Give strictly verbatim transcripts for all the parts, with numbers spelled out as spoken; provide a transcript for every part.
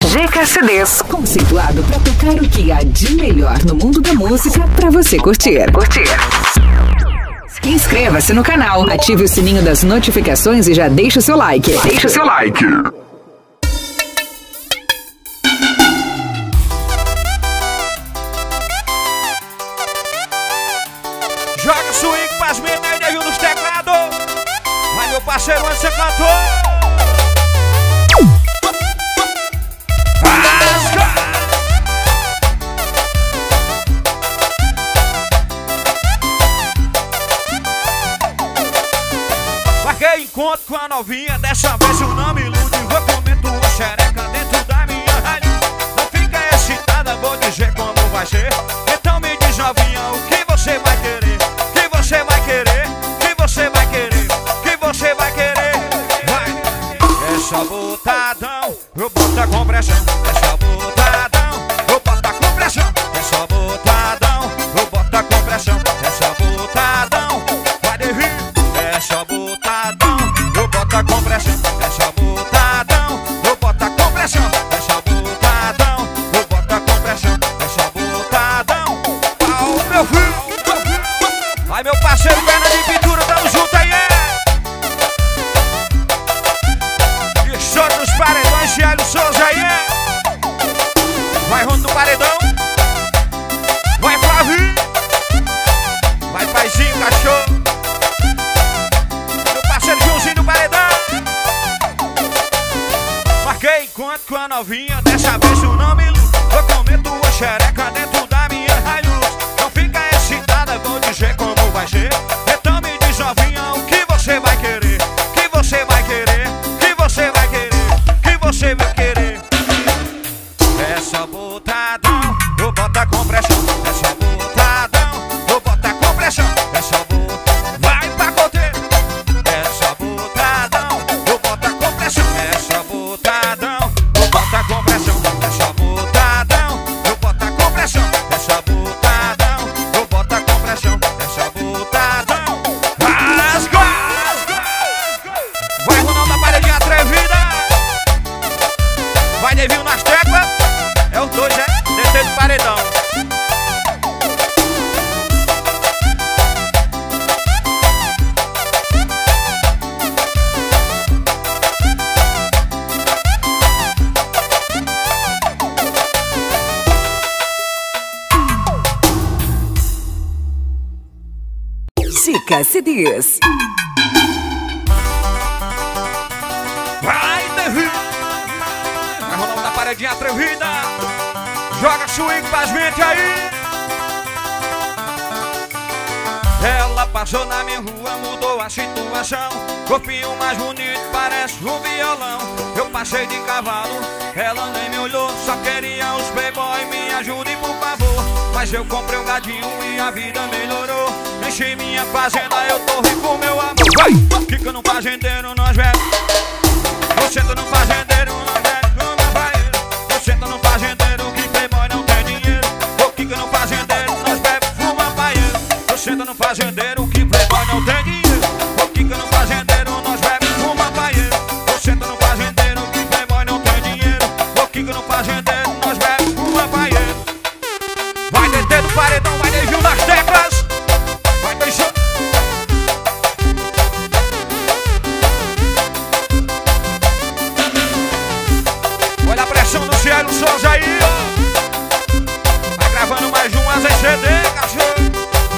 G K C Ds, conceituado para tocar o que há de melhor no mundo da música para você curtir. Curtir. Inscreva-se no canal, ative o sininho das notificações e já deixa o seu like. Deixa o seu like. Joga swing pras minas aí, Nevinho nos teclados. Vai, meu parceiro, onde você cantou? Marquei encontro com a novinha, dessa vez eu não me ilude. Vou comer tua xereca dentro da minha rádio. Não fica excitada, vou dizer como vai ser. Então me diz, novinha, o que você vai querer? Que você vai querer? Que você vai querer? Que você vai querer? Vai! É só botadão, eu boto a compressão. É só botadão, eu boto a compressão. É só botadão, eu boto a compressão. É só botadão, vai devir. É só botadão, eu boto a compressão. É só botadão, eu boto a compressão. É só botadão, eu boto a compressão. É só botadão, pau, meu filho. Ai, meu parceiro, perna de pintura, tamo junto aí, é. E choro dos paredões, Cielo Souza aí, é. Vai, Rondo do paredão. Vai, Flavinho. Vai, paizinho, cachorro. Meu parceiro Joãozinho do paredão. Marquei encontro com a novinha, dessa vez o nome ilude. Vou comer tua xereca dentro da minha Hilux. Não fica excitada, vou dizer como vai ser. Então me diz, novinha, o que você vai querer? Que você vai querer? Que você vai querer? Que você vai querer? É só botadão, eu boto a compressão. É só botadão, eu boto a compressão. É só botadão, vai pra coteiro. É só botadão, eu boto a compressão. É só botadão, eu boto a compressão. É só botadão, eu boto a compressão. É só botadão, eu boto a compressão. É só botadão, rasga. Vai, Ronaldo da paredinha atrevida. Vai, Nevinho nas teclas. É os dois, é? D T do paredão. G K C Ds. Vai, Nevinho. Vai, Ronaldo da paredinha atrevida. Joga swing pras mente aí. Ela passou na minha rua, mudou a situação. Corpinho mais bonito, parece um violão. Eu passei de cavalo, ela nem me olhou. Só queria os playboy, me ajude por favor. Mas eu comprei um gadinho e a vida melhorou. Enchi minha fazenda, eu tô rico, meu amor. Vai! Fica no fazendeiro, nós velho. Você tá no fazendeiro, nós velho. Como vai? Você tá no fazendeiro, que playboy não tem dinheiro. Ou fica no fazendeiro, nós bebe, fuma paieiro. Você tá no fazendeiro, que playboy não tem dinheiro. Ou fica no fazendeiro, nós bebe, fuma paieiro. Você tá no fazendeiro, que playboy não tem dinheiro. Ou fica no fazendeiro, nós bebe, fuma paieiro. Vai, D T do paredão, vai, Nevinho nas teclas. Vai, deixa. Olha a pressão do Cielo Souza aí, ó. Vai gravando mais um Asa C D, cachorro.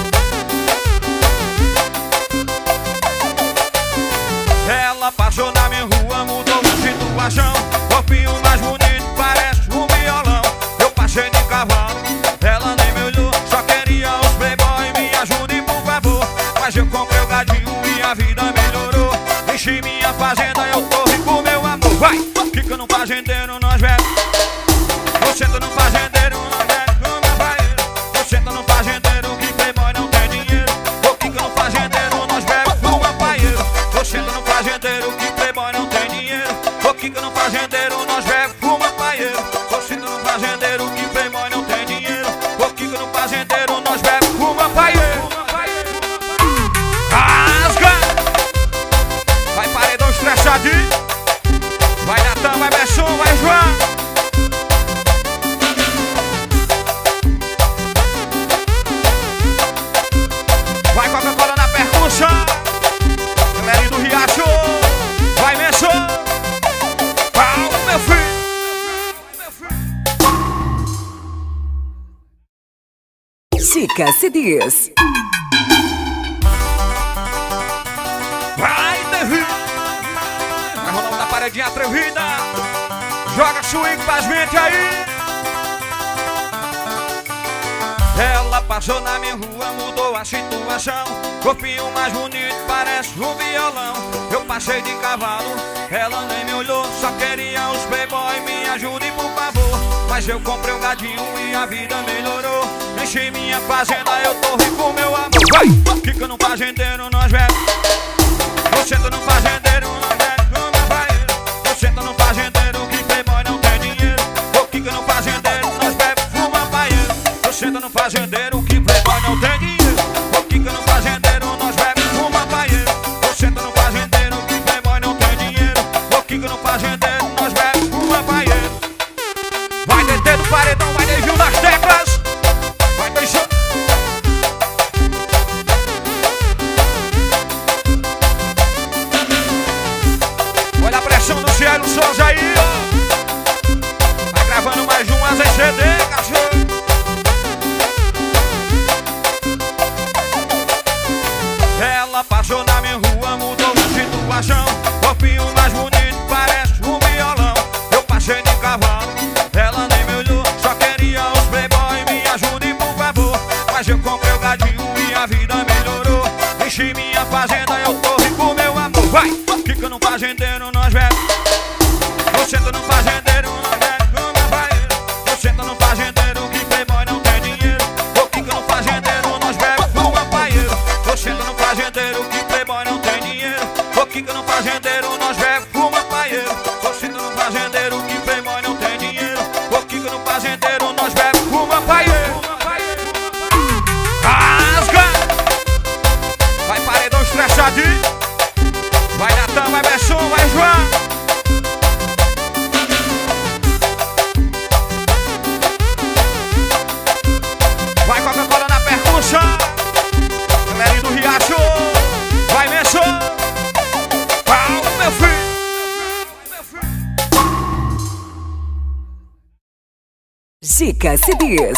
Ela passou na minha rua, mudou a situação. Corpinho mais bonito, parece um violão. Eu passei de cavalo, ela nem me olhou. Só queria os playboy, me ajude por favor. Mas eu comprei o gadinho e a vida melhorou. Enchi minha fazenda, eu tô rico, meu amor. Vai! Fica no fazendeiro, nós velho. Você tá no fazendeiro, nós velho. Como vai? Você tá no fazendeiro, que playboy não tem dinheiro. Ou fica no fazendeiro, nós bebe, fuma paieiro. Você tá no fazendeiro, que playboy não tem dinheiro. Ou fica no fazendeiro, nós bebe, fuma paieiro. Você tá no fazendeiro, que playboy não tem dinheiro. Ou fica no fazendeiro, nós bebe, fuma paieiro. Rasga! Vai, paredão estressadinho. Vai, Natan, vai, Besson, vai, João. Zica C Ds. Vai, Davi! Vai rolando na paredinha atrevida. Joga swing pra gente aí. Ela passou na minha rua, mudou a situação. Corpinho mais bonito, parece um violão. Eu passei de cavalo, ela nem me olhou. Só queria os playboy, me ajudem por favor. Mas eu comprei um gadinho e a vida melhorou. Enchi minha fazenda, eu tô rico, meu amor. Vai! Fica no fazendeiro, nós velho. Eu sento no fazendeiro, nós velho. Vamos, vai! Eu sento no fazendeiro, que playboy não tem dinheiro. Eu fico no fazendeiro, nós bebe, fuma, paieiro. Eu sento no fazendeiro, que playboy não tem dinheiro. Eu fico no fazendeiro, nós bebe, fuma, paieiro. Eu sento no fazendeiro, que playboy não tem dinheiro. Eu fico no fazendeiro, nós bebe, fuma, paieiro. Vai deter do paredão, vai desvio das teclas. Vai deixar. Olha a pressão do Cielo Souza aí, ó. Vai gravando mais um A Z C D, cachorro. Ela passou na minha rua, mudou a situação. Corpinho mais bonito, parece um violão. Eu passei de cavalo, ela nem me olhou. Só queria os playboy, me ajudem por favor. Mas eu comprei o gadinho e a vida melhorou. Enchi minha fazenda, eu tô rico, meu amor. Vai! Fica no fazendeiro, nós velho. Eu sento no fazendeiro, nós velho. Vamos, vai! Eu sento no fazendeiro, que playboy não tem dinheiro. Eu fico no fazendeiro, nós velho. Fuma, paieiro. Eu sento no fazendeiro, que playboy não tem dinheiro. Eu fico no fazendeiro, nós velho. Fuma, paieiro. Eu sento no fazendeiro, que playboy não tem dinheiro. Eu fico no fazendeiro, nós velho. Fuma, paieiro. Rasga! Vai paredão estressadinho. Vai Natan, vai Besson, vai João. Vai Coca-Cola na percussão. Galerinha do Riacho. Vai Besson. Pau, meu filho. Zica C Ds.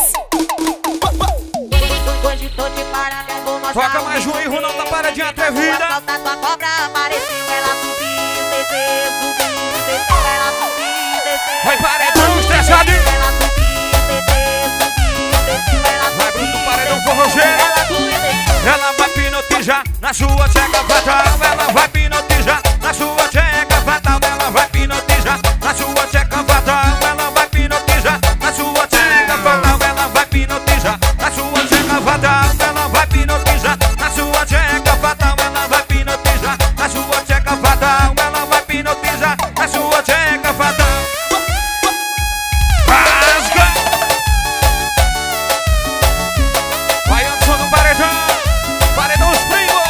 Hoje tô te parando, eu vou mostrar. Toca mais um e Ronaldo da paradinha atrevida. Solta tua cobra, apareceu, ela subiu, desceu, subiu, desceu, ela subiu, desceu. Vai paredão estressadinho. Ela subiu, desceu, subiu, desceu, ela Vai subiu, Bruno do paredão desceu, forrozeiro. ela subiu, desceu. Ela vai pinotejar na sua tcheca fatal. Ela vai pinotejar na sua tcheca fatal. Ela vai pinotejar na sua tcheca fatal. Ela vai pinotejar na sua tcheca fatal. Ela vai pinotejar na sua tcheca fatal. Ela vai pinotejar na sua tcheca fatal. Ela vai pinotejar na sua tcheca fatal. Ela vai pinotejar na sua tcheca fatal. Rasga! Vai Anderson no paredão. Paredão os primos.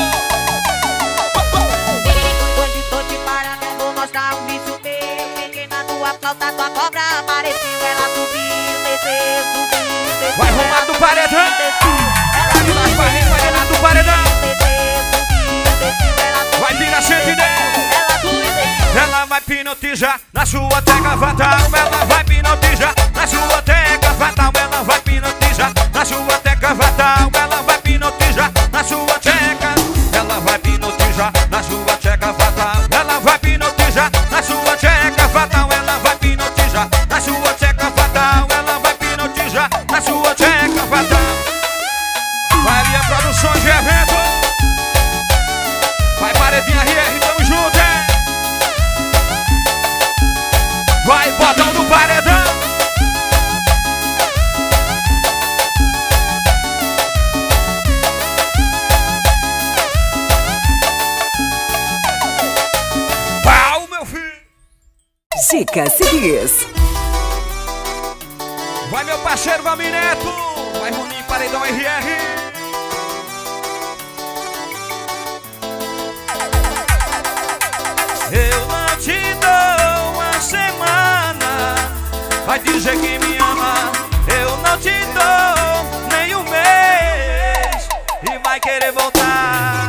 Hoje tô te parando, eu vou mostrar um vício meu. Peguei na tua flauta, tua cobra apareceu, ela subiu, desceu, subiu, desceu. Vai Romário do paredão. Vai das barrinhas, vai Renato do paredão. Vai virar sentinela. Ela vai pinotejar na sua teca fatal. Ela vai pinotejar na sua teca fatal. Ela vai pinotejar na sua teca fatal. Ela vai pinotejar na sua teca. Ela vai pinotejar na sua teca fatal. Ela vai pinotejar na sua teca fatal. Ela vai pinotejar na sua teca fatal. Ela vai pinotejar na sua teca fatal. Vai ali a produção de evento. Vai paredinha R R, tamo junto, hein? Vai botão do paredão. Pau, meu filho. Zica C Ds. Vai meu parceiro Valmir Neto. Vai Roninho, paredão R R. Eu não te dou uma semana. Vai dizer que me ama. Eu não te dou nem um mês. E vai querer voltar.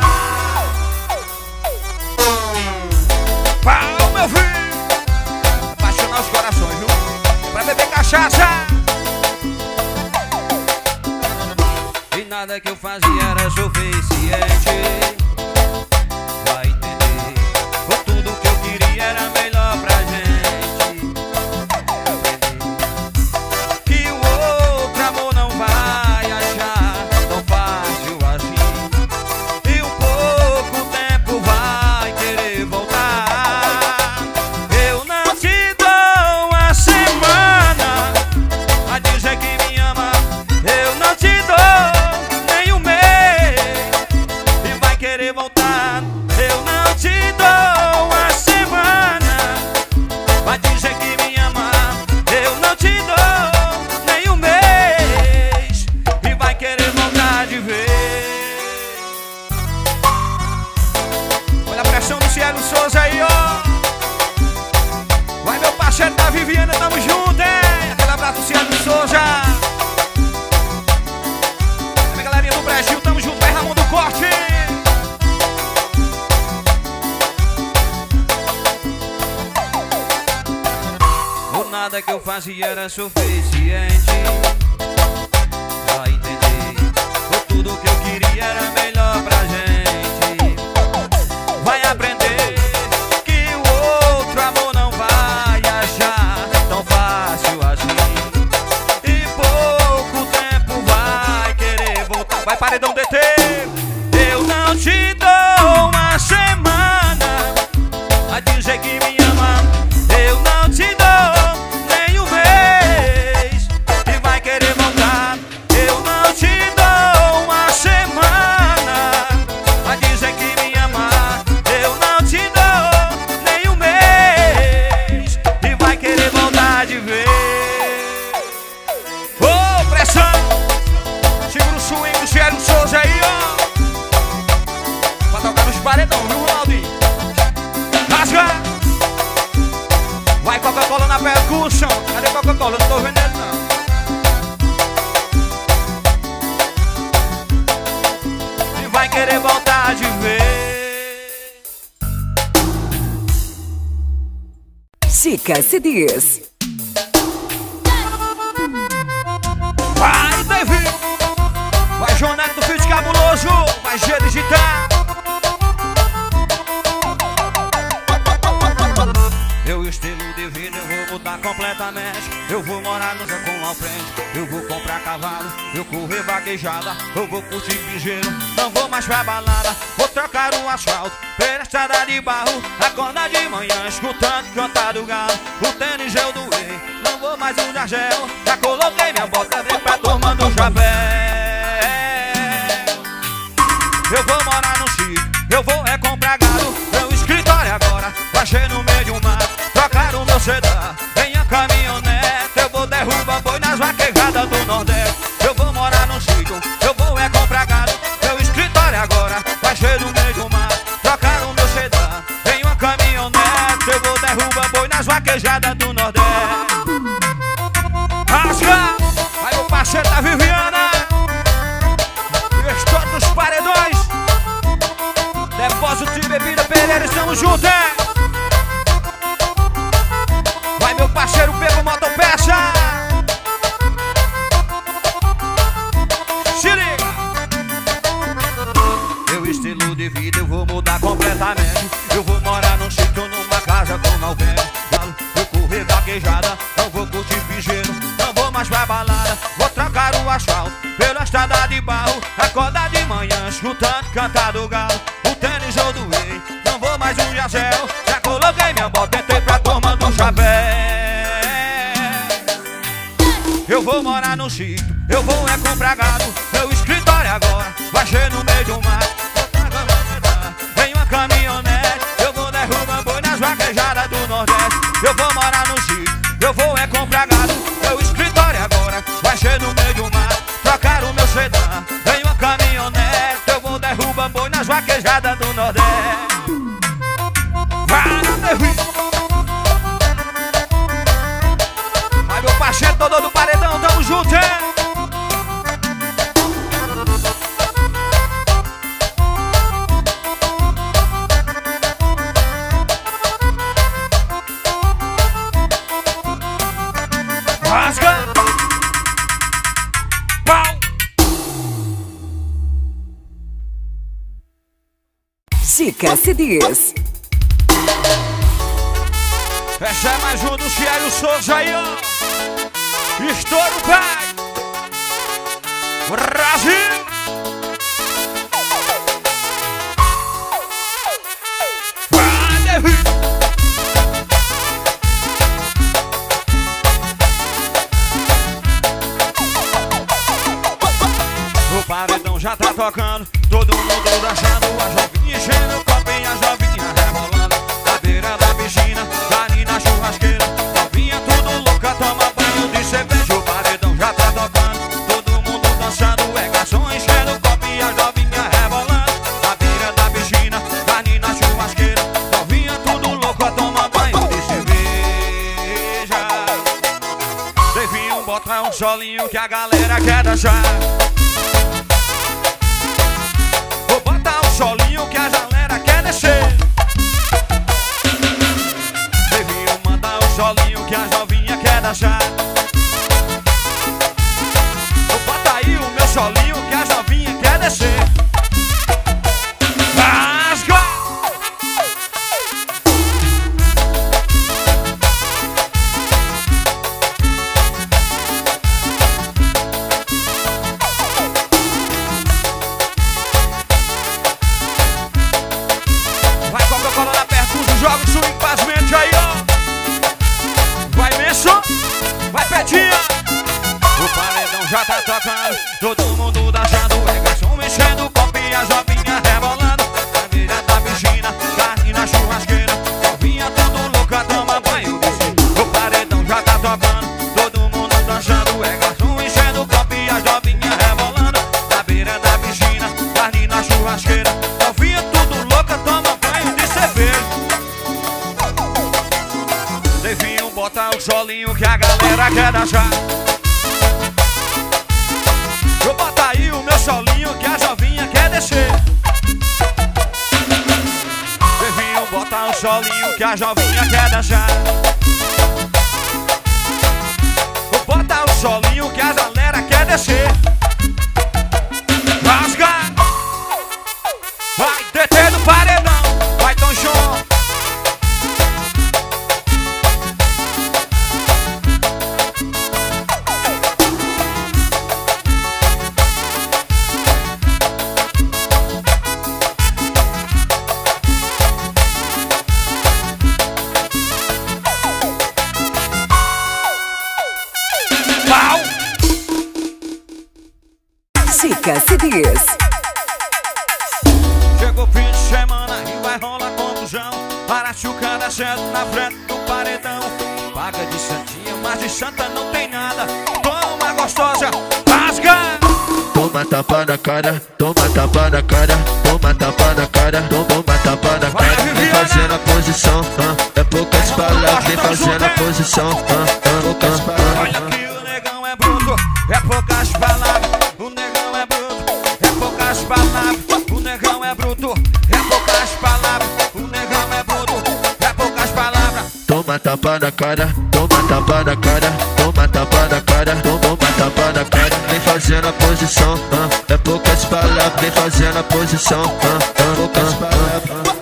Pau, meu filho. Apaixonar os corações, viu? Pra beber cachaça. E nada que eu fazia era suficiente. Vai entender, ou tudo que eu queria era melhor pra gente. Que o outro amor não vai achar tão fácil assim, e um pouco tempo vai querer voltar. Eu não te dou uma semana a dizer que me ama, eu não te dou nem um mês e vai querer voltar. Eu não te dou uma semana pra dizer que me ama, eu não te dou nem um mês e vai querer voltar de vez. Olha a pressão do Cielo Souza aí, ó. Vai meu parceiro da Viviana, tamo junto, hein? Aquele abraço do Cielo Souza. Minha galerinha do Brasil, tamo junto, vai Ramon do Corte. O nada que eu fazia era suficiente. Vai entender, ou tudo que eu queria era melhor pra gente. Vai aprender que o outro amor não vai achar tão fácil assim, e pouco tempo vai querer voltar. Vai paredão D T. Eu não te dou uma semana a dizer que me ama, eu não te dou nem um mês e vai querer voltar. Eu não te dou uma semana a dizer que me ama, eu não te dou nem um mês e vai querer voltar de vez. Ô, oh, pressão! Segura o swing do Cielo Souza aí, ó. Pra tocar nos paredão, viu, Ronaldinho? Rasga! Vai Coca-Cola na percussão. Cadê Coca-Cola? Não tô vendo ele, não. E vai querer voltar de vez. Chica C Ds. Vai, David! Vai, João Neto do Fit Cabuloso. Vai, G Digital. Eu estilo de vida, eu vou mudar completamente. Eu vou morar no Zacão ao frente. Eu vou comprar cavalo, eu correr vaquejada. Eu vou curtir piseiro, não vou mais pra balada. Vou trocar o asfalto pela estrada de barro. Acordar de manhã, escutando cantar do galo. O tênis eu doei, não vou mais usar gel. Já coloquei minha bota, vem pra turma do chapéu. Eu vou morar no sítio, eu vou é comprar gado. Meu escritório agora vai ser no meio de um mato. Trocar o meu sedã em a caminhonete. Eu vou derrubar boi nas vaquejadas do Nordeste. Eu vou morar no sítio, eu vou é comprar gado. Meu escritório agora vai ser no meio de um mato. Trocar o meu sedã em uma caminhonete. Eu vou derrubar boi nas vaquejadas do Nordeste. Rasga! Aí o parceiro da Viviana. Estou dos paredões. Depósito de bebida Pereira, estamos juntos, é? Vai meu parceiro Pedro Motopeça. Se liga. Meu estilo de vida eu vou mudar completamente. Eu vou morar num sítio, numa casa com alguém. Eu correr vaquejada, não vou curtir piseiro, não vou mais pra balada. Vou trocar o asfalto pela estrada de barro. Acordar de manhã, escutando cantar do galo. O tênis eu doei, não vou mais usar gel. Já coloquei minha bota, entrei pra turma do chapéu. Eu vou morar no sítio, eu vou é comprar gado. Meu escritório agora vai ser no meio do mar. Em uma caminhonete, eu vou derrubar boi nas vaquejadas do Nordeste. Eu vou morar no sítio, eu vou é comprar gado. Meu escritório agora vai ser no meio do mar. Trocar o meu sedã em uma caminhonete. Eu vou derrubar boi nas vaquejadas do Nordeste. Vai, David! Vai meu parceiro todo do paredão, tamo junto, hein? Chica C Ds. Essa é mais um do Cielo Souza aí, ó. Estouro, pai. Brasil. O paredão já tá tocando, todo mundo dançando, as novinhas enchendo o copo e as novinhas rebolando. Na beira da piscina, ali na churrasqueira, novinha tudo louca, toma banho de cerveja. O paredão já tá tocando, todo mundo dançando, é garçom enchendo o copo e as novinhas rebolando. Na beira da piscina, ali na churrasqueira, novinha tudo louca, toma banho de cerveja. Deviam botar um solinho que a galera quer dançar. Vou botar um solinho que a galera quer descer. Deviam mandar um solinho que a novinha quer dançar. Vou botar aí o meu solinho que a novinha quer descer. Rasga! Vai Coca-Cola lá perto, joga o swing pras mentes aí, ó. Vai Messon, vai Petinha. O paredão já tá tocando, todo mundo dançando, é garçom mexendo o copo e as novinhas rebolando. Na beira da piscina, carne na churrasqueira, novinha tudo louca, toma banho de cerveja. O paredão já tá tocando, todo mundo dançando, é garçom enchendo o copo e as novinhas rebolando. Na beira da piscina, carne na churrasqueira, novinha tudo louca, toma banho de cerveja. Deviam botar o solinho que a galera quer dançar. Vou botar aí o meu solinho que a novinha quer descer. Deviam botar o solinho que a novinha quer dançar. Vou botar o solinho que a galera quer descer. Rasga! Vai deter do paredão, vai Tom João. Pau! Chica C Ds. Chegou fim de semana e vai rolar confusão. Para chucada certo na frente do paredão. Paga de santinha, mas de santa não tem nada. Toma gostosa, rasga! Toma tapa na cara, toma tapa na cara, toma tapa na cara, toma tapa na cara. Vem fazendo a posição, ah, é poucas palavras. Vem fazendo a posição, ah, é poucas Olha palavras. que o negão é bruto, é poucas palavras. O negão é bruto, é poucas palavras. O negão é bruto, é poucas palavras. O negão é bruto, é poucas palavras. Toma tapa na cara, toma tapa na cara, toma tapa na cara, toma tapa na cara. Vem fazendo a posição, ah, é poucas palavras. Vem fazendo a posição, ah, é poucas palavras.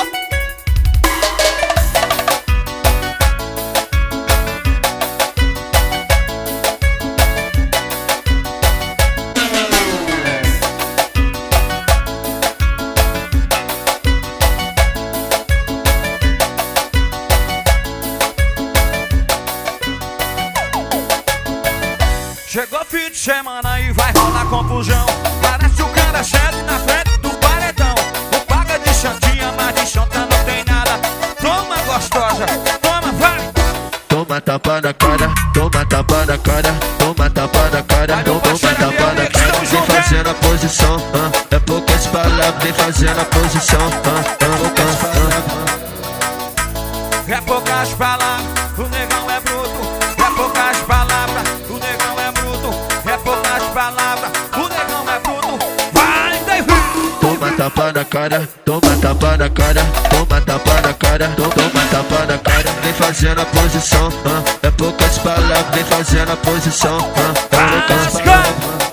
Chegou fim de semana e vai rolar confusão. Parece o cara certo na frente do paredão. O paga de santinha, mas de santa não tem nada. Toma gostosa, toma, vai! Toma tapa na cara, toma tapa na cara, toma tapa na cara, toma tapa na cara. Vem fazendo a posição, ah, é poucas palavras. Vem fazendo a posição, ah, é poucas palavras. É poucas palavras, o negão é bruto. É poucas palavras, o negão é bruto. É poucas palavras, o negão é bruto. Vai, David! Toma tapa na cara, toma tapa na cara, toma tapa na cara, toma tapa na cara. Vem fazendo a posição, ah, é poucas palavras. Vem fazendo a posição, ah, é poucas palavras.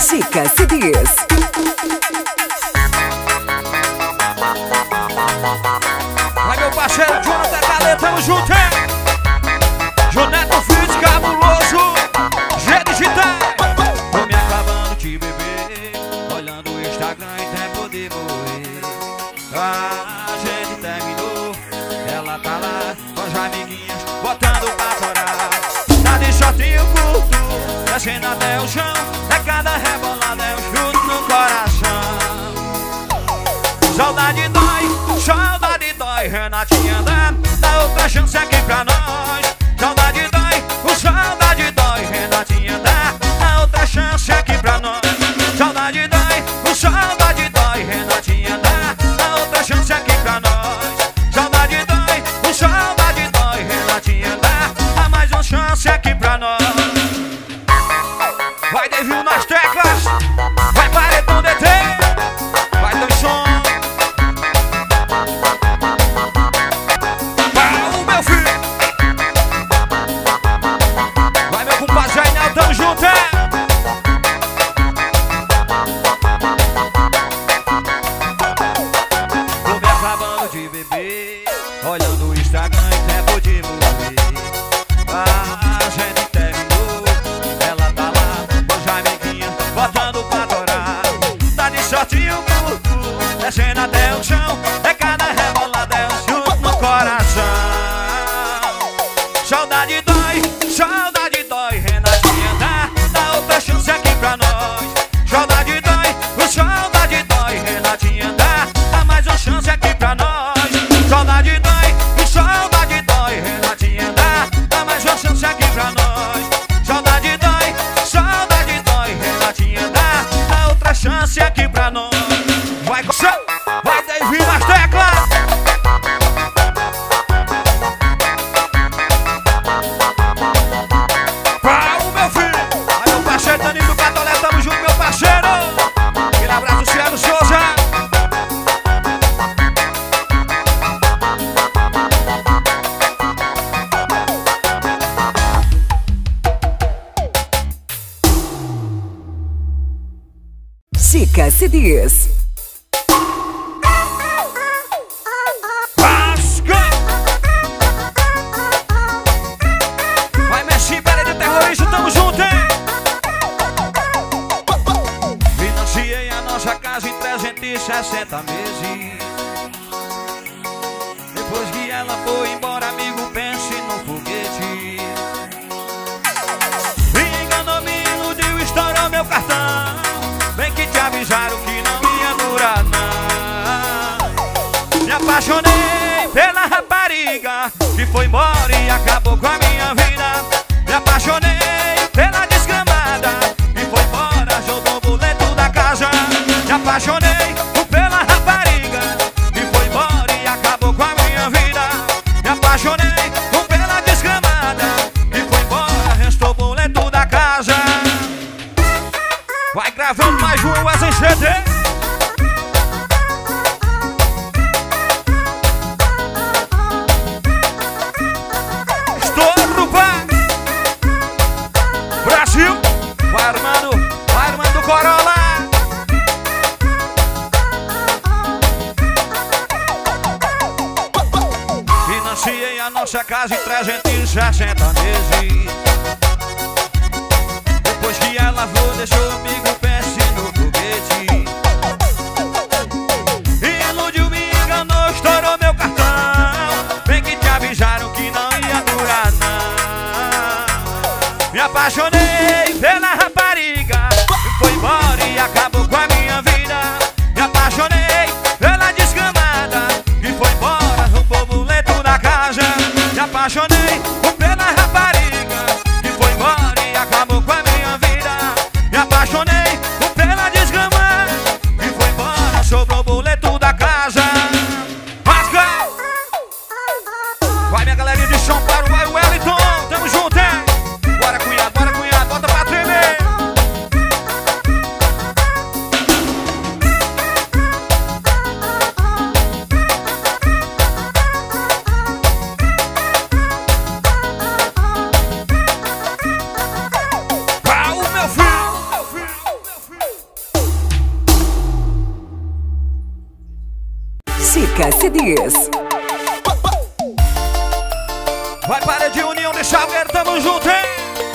Chica C Ds. Vai meu parceiro, Jonathan Caleta, tamo junto, hein? Jonathan Fit, cabuloso, G Digital. Tô me acabando de beber, olhando o Instagram e tempo de morrer. A gente terminou, ela tá lá com as amiguinhas, botando pra torar. Tá de shortinho curto, descendo até o chão. É cada rebolada, é um chute no coração. Saudade dói, saudade dói, Renatinha dá, dá outra chance aqui pra nós. Saudade dói, o saudade dói, Renatinha dá, dá outra chance aqui pra nós. Saudade dói, o saudade dói, Renatinha dá, dá outra chance aqui pra nós. Saudade dói, o saudade dói, Renatinha dá, dá mais uma chance aqui pra nós. Vai Devil nas teclas, vai paredão D T, vai dois som. Tamo junto, é? Tô me acabando de beber, olhando o Instagram e tempo de morrer. A gente terminou, ela tá lá com as amiguinhas, botando pra torar. Tá de shortinho curto, descendo até o chão. É cada rebolada, é um chute no coração. Saudade dói, saudade dói, Renatinha dá, dá outra chance aqui pra nós. Saudade dói, o saudade dói, Renatinha dá, dá mais uma chance aqui pra nós. Saudade dói, o saudade dói, Renatinha dá, dá mais uma chance aqui pra nós. Saudade dói, saudade dói, Renatinha dá, dá outra chance aqui pra nós. Vai, vai David nas teclas. Chica C Ds. Vai Messi, pele de terrorista, tamo junto, hein? Financiei a nossa casa em trezentos e sessenta meses. Depois que ela foi embora, amigo, pense no foguete. Me enganou, me iludiu, estourou meu cartão. Bem que te avisaram que não ia durar, não. Me apaixonei pela rapariga que foi embora e acabou com a minha vida. Me apaixonei pela desgramada que foi embora, jogou o boleto da casa. Me apaixonei pela rapariga que foi embora e acabou com a minha vida. Me apaixonei pela desgramada que foi embora, restou o boleto da casa. Vai gravando mais umas em C D. Estouro, pá! Brasil! Vai armando, vai armando Corolla! Financiei a nossa casa em trezentos e sessenta meses. Depois que ela voou, deixou amigo, pense no foguete. Iludiu, me enganou, estourou meu cartão. Bem que te avisaram que não ia durar, não. Me apaixonei pela rapariga que foi embora e acabou com a minha vida. Me apaixonei pela desgramada que foi embora, roubou o boleto da casa. Me apaixonei pela rapariga que foi embora e acabou com a minha vida. Me apaixonei pela desgramada que foi embora, sobrou o boleto da casa. Rasga! Vai minha galerinha de São Paulo, vai o Wellington, tamo junto, hein? Bora cunhado, bora cunhado. Sica C Ds. Vai para de União de Salgueiro, tamo junto, hein?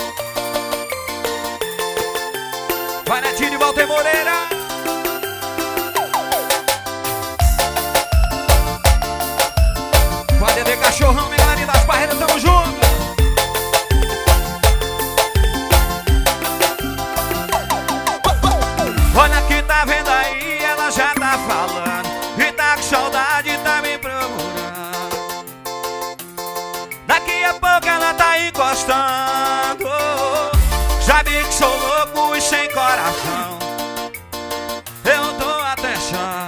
Vai Netinho de Walter Moreira. Vai Dedê Cachorrão, minha galera das Barreiras, tamo junto. Olha que tá vendo aí, ela já tá falando e tá com saudade, tá me procurando. Daqui a pouco ela tá encostando. Sabe que sou louco e sem coração, eu dou atenção,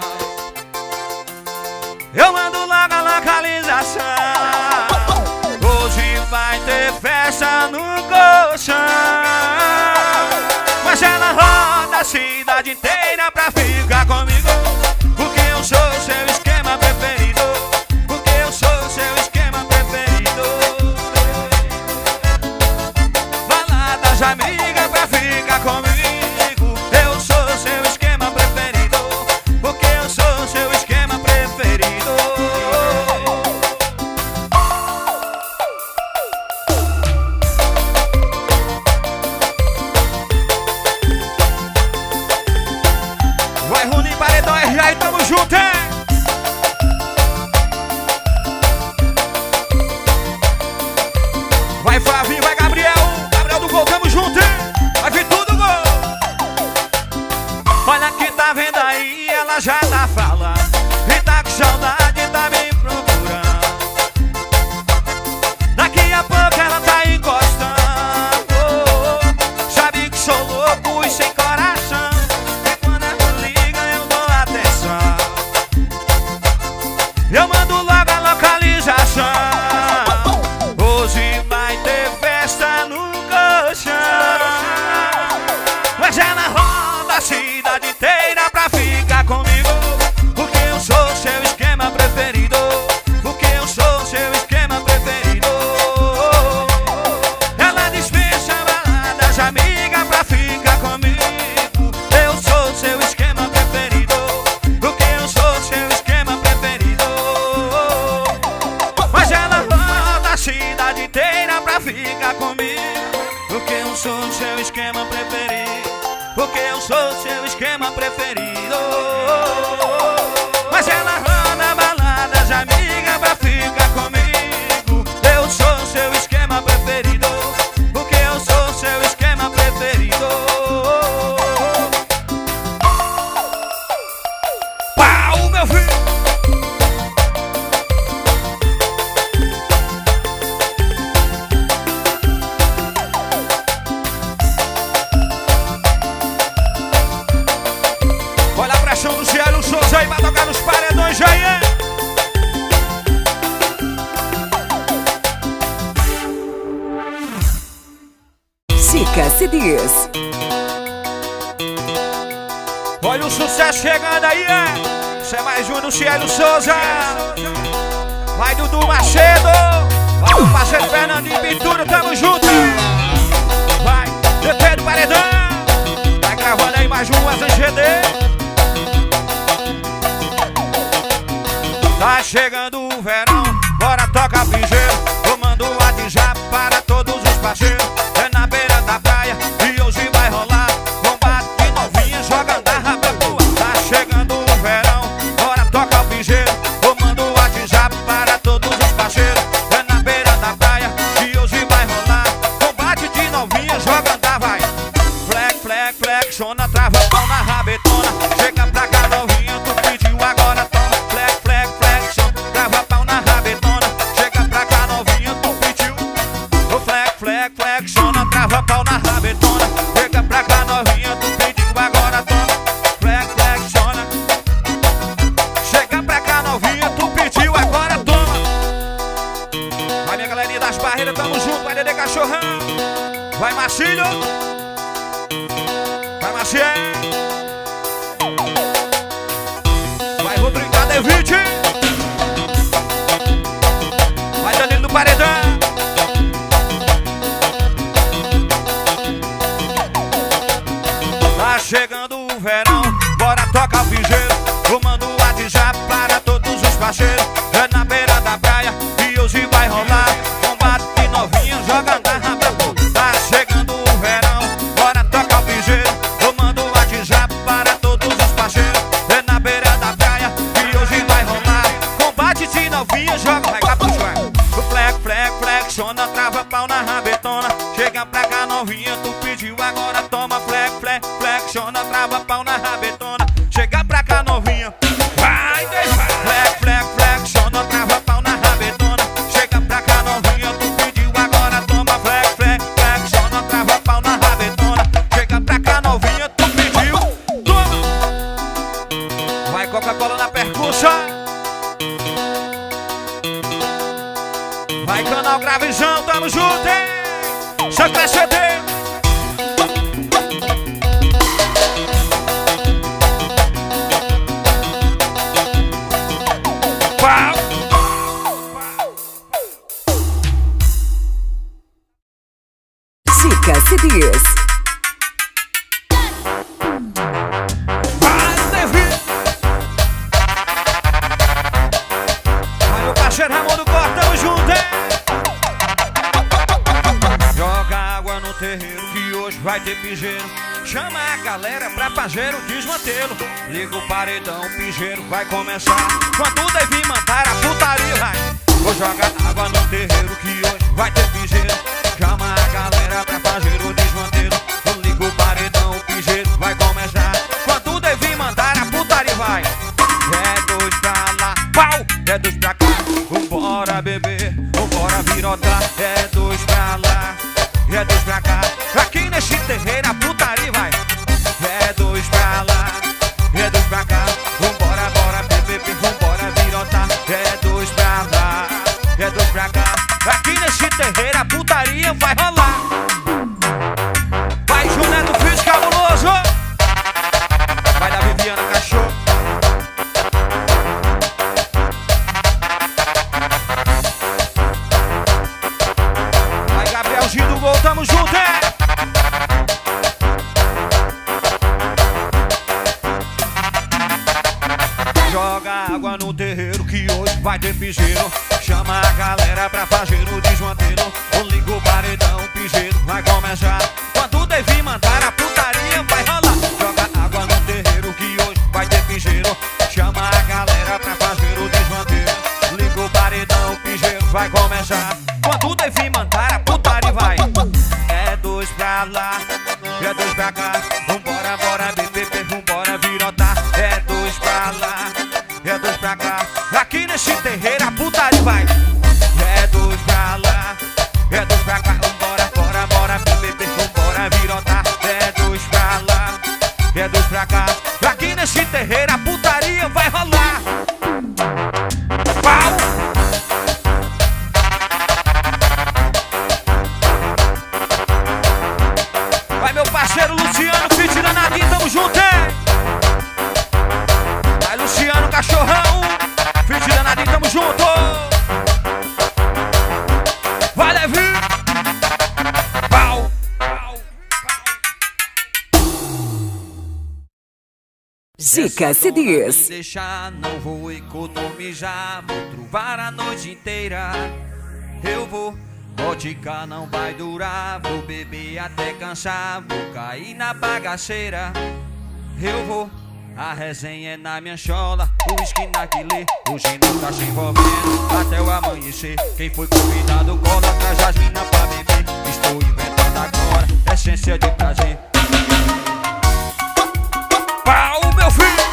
eu mando logo a localização. Hoje vai ter festa no colchão, mas ela roda a cidade inteira pra ficar comigo, porque eu sou seu esquema preferido, porque eu sou seu esquema preferido. Baladas amigas pra ficar comigo, eu sou seu esquema preferido, porque eu sou seu esquema preferido. Vai Rony Paredão R A e tamo junto, hein? Vai Flavinho, vai Gabriel, Gabriel do Gol, tamo junto, hein? Vai vir tudo gol. Olha que tá vendo aí, ela já tá falando e tá com saudade, tá me procurando. Daqui a pouco ela tá encostando. Sabe que sou louco e sem coração, e quando ela liga eu dou atenção, eu mando logo a localização. Hoje vai ter festa no colchão, mas ela roda a cidade inteira pra ficar comigo, porque eu sou seu esquema preferido, porque eu sou seu esquema preferido. Ela dispensa baladas amigas pra ficar comigo, eu sou seu esquema preferido, porque eu sou seu esquema preferido. Mas ela roda a cidade inteira pra ficar comigo, porque eu sou seu esquema preferido, porque eu sou seu esquema preferido. Mas ela roda baladas amigas pra ficar comigo, eu sou seu esquema preferido, porque eu sou seu esquema preferido. Pau, meu filho! Olha a pressão do Cielo Souza aí, vai tocar nos paredões aí, hein? Sica C Ds. Olha o sucesso chegando aí, hein? Isso é mais um do Cielo Souza. Vai Dudu Macedo, vai o parceiro Fernandinho Pintura, tamo junto. Vai, D T do Paredão, vai gravando aí mais um Asa G D. Tá chegando o verão, bora tocar piseiro, tomando o WhatsApp para todos os parceiros. É na beira da praia e hoje vai rolar combate de novinha jogando a raba pro ar. Tá chegando o verão, bora tocar o piseiro, tomando o WhatsApp para todos os parceiros. É na beira da praia e hoje vai rolar combate de novinha jogando a vai. Flex, flex, flexiona, trava pão na rabetona. Chega pra cá novinha, tu pediu agora toma. Flex, flex, flexiona, trava pau na rabetona. Chega pra cá novinha, tu pediu. O flex, flex, flexiona, trava pau na rabetona. Chega pra cá novinha, tu pediu agora toma. Flex, flexiona. Chega pra cá novinha, tu pediu agora toma. Vai minha galerinha das Barreiras, tamo junto. Vai Dedê Cachorrão, vai Marcílio, vai Maciel, vai Rodrigo Adevite, vai Danilo do Paredão. Tá chegando o verão, bora tocar o piseiro, tomando o WhatsApp para todos os parceiros é na beira da praia e hoje vai rolar combate de novinha, joga na raba. Tá chegando o verão, bora tocar o piseiro. Eu mando o WhatsApp para todos os parceiros é na beira da praia e hoje vai rolar combate de novinha, joga, vai capuchar. O flex, flex, flexiona, trava pau na rabetona. Chega pra cá novinha, tu pediu, agora toma. Flex, flex, flexiona, trava pau na rabetona. Chega pra cá novinha, vai, vai. Flex, flex, flexiona, trava pau na rabetona. Chega pra cá novinha, tu pediu, agora toma. Flex, flex, flexiona, trava pau na rabetona. Chega pra cá novinha, tu pediu, toma. Vai Coca-Cola na percussão. Vai canal Gravizão, tamo junto, hein? Só crescer dentro. Pau. Zica C Ds. Vai, David. Vai, meu parceiro Raimundo Corta, tamo junto, hein? Joga água no terreiro que hoje vai ter piseiro. Chama a galera pra fazer o desmantelo. Liga o paredão, o piseiro vai começar. Quando David mandar a putaria vai. Vou jogar água no terreiro que hoje vai ter piseiro. Chama a galera pra fazer o desmantelo. Liga o paredão, o piseiro vai começar. Quando David mandar a putaria vai. É dois pra lá, pau, é dois pra cá. Vambora beber, vambora virotar. É dois pra lá, é dois pra cá. Aqui nesse terreiro a putaria vai. É dois pra lá, é dois pra cá. Vambora, bora beber, vambora virotar. É dois pra lá, é dois pra cá. Aqui nesse terreiro a putaria vai rolar. Vai Juné do Físico Cabuloso. Vai da Viviana Cachorro. Vai Gabrielzinho do Gol, tamo junto, é? Joga água no terreiro que hoje vai ter piseiro. Chama a galera pra fazer o desmantelo. Liga o paredão, o piseiro vai começar. Quando o David mandar a putaria vai rolar. Joga água no terreiro que hoje vai ter piseiro. Chama a galera pra fazer o desmantelo. Liga o paredão, o piseiro vai começar. Quando o David mandar a putaria vai. É dois pra lá, é dois pra cá. Vambora, bora beber, vambora virotar. É dois pra lá, é dois pra cá. Aqui nesse terreiro a putaria vai. É dois pra lá, é dois pra cá. Vambora, bora, bora beber, vambora virotar. É dois pra lá, é dois pra cá. Aqui nesse terreiro a putaria vai rolar. Pau! Vai meu parceiro Luciano, Fit Danadinho, tamo junto, hein? Vai Luciano Cachorrão, Fit Danadinho, tamo junto. Vai Levi. Pau, pau, pau. Zica C Ds. Deixar, não vou economizar. Vou truvar a noite inteira. Eu vou, vodka não vai durar. Vou beber até cansar. Vou cair na bagaceira. Eu vou, a resenha é na minha chola. O uísque na guilê, hoje não tá se envolvendo até o amanhecer. Quem foi convidado cola, traz as minas pra beber. Estou inventando agora, essência de prazer. Pau, meu filho!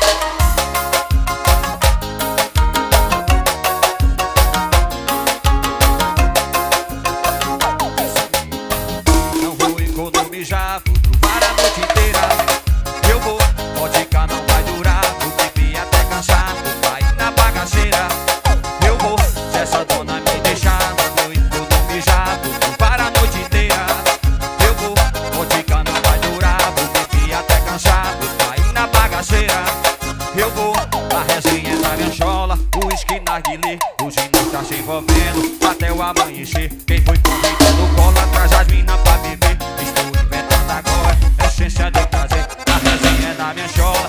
Não vou economizar, vou truvar a noite inteira. Eu vou, vodka não vai durar. Vou beber até cansar, vou cair na bagaceira. Eu vou, se essa dona me deixar, não vou economizar, vou truvar a noite inteira. Eu vou, vodka não vai durar. Vou beber até cansar, vou cair na bagaceira. Eu vou, a resenha é na minha chola. O uísque na guilê, hoje não tá se envolvendo até o amanhecer. Quem foi convidado cola, traz as minas pra beber. Estou inventando agora, essência de prazer. A resenha é na minha chola.